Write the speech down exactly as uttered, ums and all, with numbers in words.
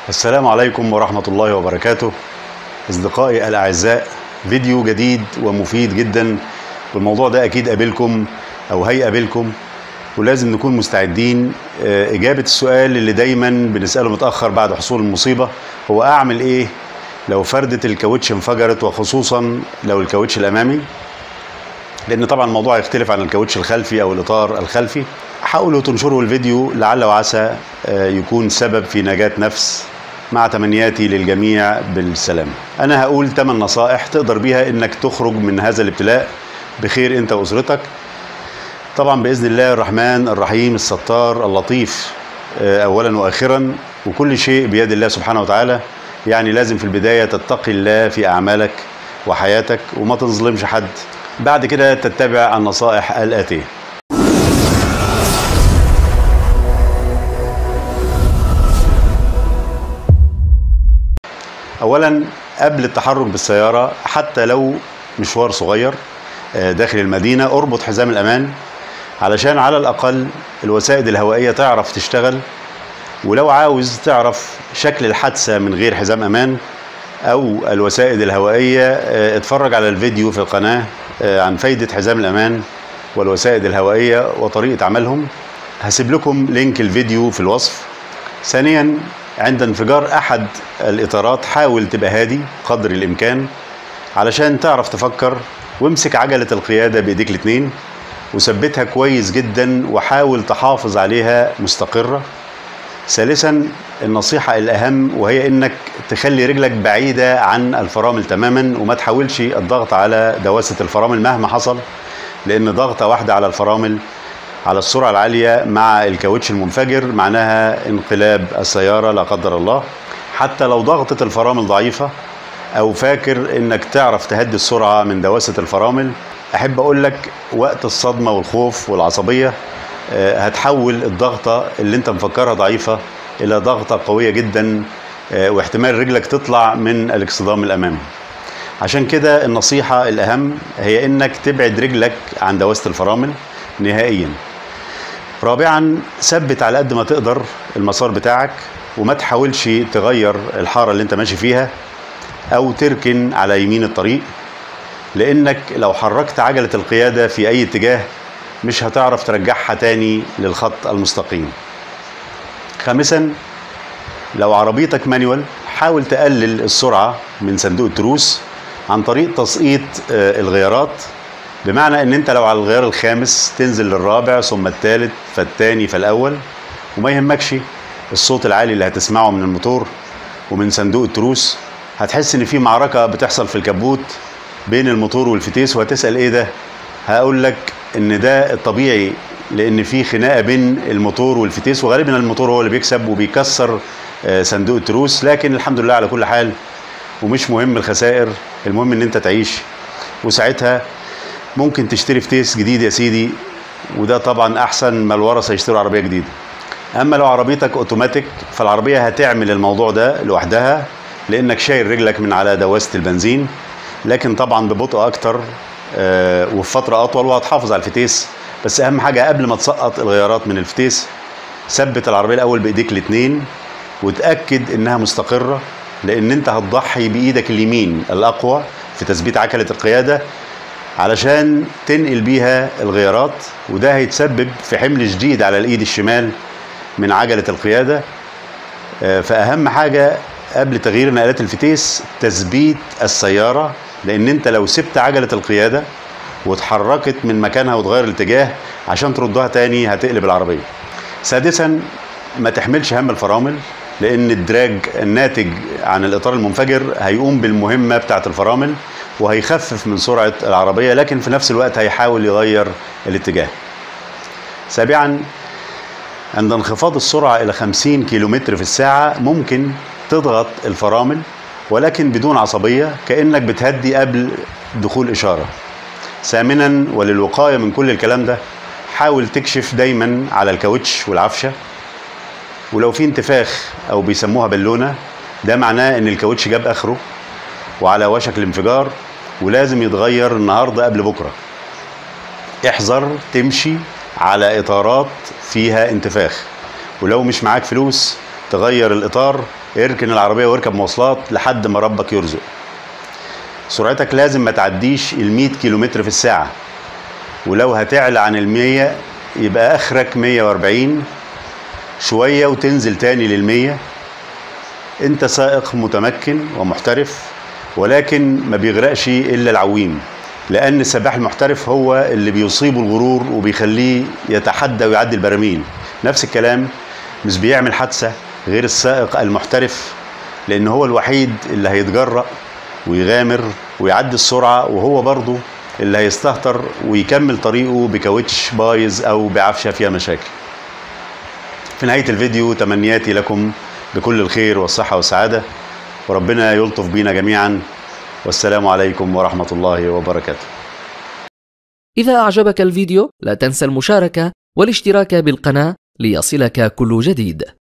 السلام عليكم ورحمة الله وبركاته. أصدقائي الأعزاء، فيديو جديد ومفيد جدا، والموضوع ده أكيد قابلكم أو هيقابلكم، ولازم نكون مستعدين. إجابة السؤال اللي دايما بنسأله متأخر بعد حصول المصيبة هو أعمل إيه لو فردة الكاوتش انفجرت، وخصوصا لو الكاوتش الأمامي، لأن طبعا الموضوع يختلف عن الكاوتش الخلفي أو الإطار الخلفي. حاولوا تنشروا الفيديو لعل وعسى يكون سبب في نجاة نفس، مع تمنياتي للجميع بالسلامة. أنا هقول ثمان نصائح تقدر بيها إنك تخرج من هذا الابتلاء بخير أنت وأسرتك، طبعا بإذن الله الرحمن الرحيم الستار اللطيف أولا وآخرا، وكل شيء بيد الله سبحانه وتعالى. يعني لازم في البداية تتقي الله في أعمالك وحياتك وما تظلمش حد، بعد كده تتبع النصائح الآتية. أولا، قبل التحرك بالسيارة حتى لو مشوار صغير داخل المدينة، اربط حزام الأمان علشان على الأقل الوسائد الهوائية تعرف تشتغل. ولو عاوز تعرف شكل الحادثة من غير حزام أمان أو الوسائد الهوائية، اتفرج على الفيديو في القناة عن فايدة حزام الأمان والوسائد الهوائية وطريقة عملهم. هسيب لكم لينك الفيديو في الوصف. ثانيا، عند انفجار أحد الإطارات حاول تبقى هادي قدر الإمكان علشان تعرف تفكر، وامسك عجلة القيادة بإيديك الاتنين وثبتها كويس جدا وحاول تحافظ عليها مستقرة. ثالثا، النصيحة الأهم وهي إنك تخلي رجلك بعيدة عن الفرامل تماما، وما تحاولش الضغط على دواسة الفرامل مهما حصل، لأن ضغطة واحدة على الفرامل على السرعة العالية مع الكاوتش المنفجر معناها انقلاب السيارة لا قدر الله. حتى لو ضغطة الفرامل ضعيفة أو فاكر إنك تعرف تهدي السرعة من دواسة الفرامل، أحب أقول لك وقت الصدمة والخوف والعصبية هتحول الضغطة اللي انت مفكرها ضعيفة إلى ضغطة قوية جدا، واحتمال رجلك تطلع من الاكسدام الأمامي. عشان كده النصيحة الأهم هي إنك تبعد رجلك عن دواسة الفرامل نهائيا. رابعا، ثبت على قد ما تقدر المسار بتاعك وما تحاولش تغير الحارة اللي انت ماشي فيها أو تركن على يمين الطريق، لأنك لو حركت عجلة القيادة في أي اتجاه مش هتعرف ترجعها تاني للخط المستقيم. خامسا، لو عربيتك مانيوال حاول تقلل السرعة من صندوق التروس عن طريق تسقيط الغيارات، بمعنى ان انت لو على الغيار الخامس تنزل للرابع ثم الثالث فالثاني فالاول، وما يهمكش الصوت العالي اللي هتسمعه من الموتور ومن صندوق التروس. هتحس ان في معركة بتحصل في الكبوت بين الموتور والفتيس، وهتسأل ايه ده؟ هقول لك ان ده الطبيعي، لان في خناقة بين الموتور والفتيس، وغالبا الموتور هو اللي بيكسب وبيكسر صندوق التروس. لكن الحمد لله على كل حال، ومش مهم الخسائر، المهم ان انت تعيش. وساعتها ممكن تشتري فتيس جديد يا سيدي، وده طبعا احسن ما الورثه يشتروا عربيه جديده. اما لو عربيتك اوتوماتيك فالعربيه هتعمل الموضوع ده لوحدها، لانك شايل رجلك من على دواسه البنزين، لكن طبعا ببطء اكتر آه وفي فتره اطول، وهتحافظ على الفتيس. بس اهم حاجه قبل ما تسقط الغيارات من الفتيس، ثبت العربيه الاول بايديك الاتنين وتاكد انها مستقره، لان انت هتضحي بايدك اليمين الاقوى في تثبيت عجله القياده علشان تنقل بيها الغيارات، وده هيتسبب في حمل شديد على الايد الشمال من عجلة القيادة. فأهم حاجة قبل تغيير نقلات الفتيس تثبيت السيارة، لأن انت لو سبت عجلة القيادة واتحركت من مكانها وتغير الاتجاه عشان تردها تاني هتقلب العربية. سادسا، ما تحملش هم الفرامل، لأن الدراج الناتج عن الإطار المنفجر هيقوم بالمهمة بتاعة الفرامل وهيخفف من سرعة العربية، لكن في نفس الوقت هيحاول يغير الاتجاه. سابعا، عند انخفاض السرعة إلى خمسين كيلومتر في الساعة ممكن تضغط الفرامل ولكن بدون عصبية، كأنك بتهدي قبل دخول إشارة. ثامنا، وللوقاية من كل الكلام ده، حاول تكشف دايما على الكاوتش والعفشة، ولو في انتفاخ أو بيسموها بالونة ده معناه إن الكاوتش جاب آخره وعلى وشك الانفجار ولازم يتغير النهارده قبل بكره. احذر تمشي على اطارات فيها انتفاخ، ولو مش معاك فلوس تغير الاطار اركن العربية واركب مواصلات لحد ما ربك يرزق. سرعتك لازم ما تعديش المية كيلومتر في الساعة، ولو هتعلى عن المية يبقى اخرك مية واربعين، شوية وتنزل تاني للمية. انت سائق متمكن ومحترف، ولكن ما بيغرقش الا العويم، لان السباح المحترف هو اللي بيصيبه الغرور وبيخليه يتحدى ويعدي البراميل. نفس الكلام مش بيعمل حادثة غير السائق المحترف، لان هو الوحيد اللي هيتجرأ ويغامر ويعدي السرعة، وهو برضه اللي هيستهتر ويكمل طريقه بكاوتش بايظ او بعفشة فيها مشاكل. في نهاية الفيديو تمنياتي لكم بكل الخير والصحة والسعادة، وربنا يلطف بينا جميعا، والسلام عليكم ورحمة الله وبركاته. إذا أعجبك الفيديو لا تنسى المشاركة والاشتراك بالقناة ليصلك كل جديد.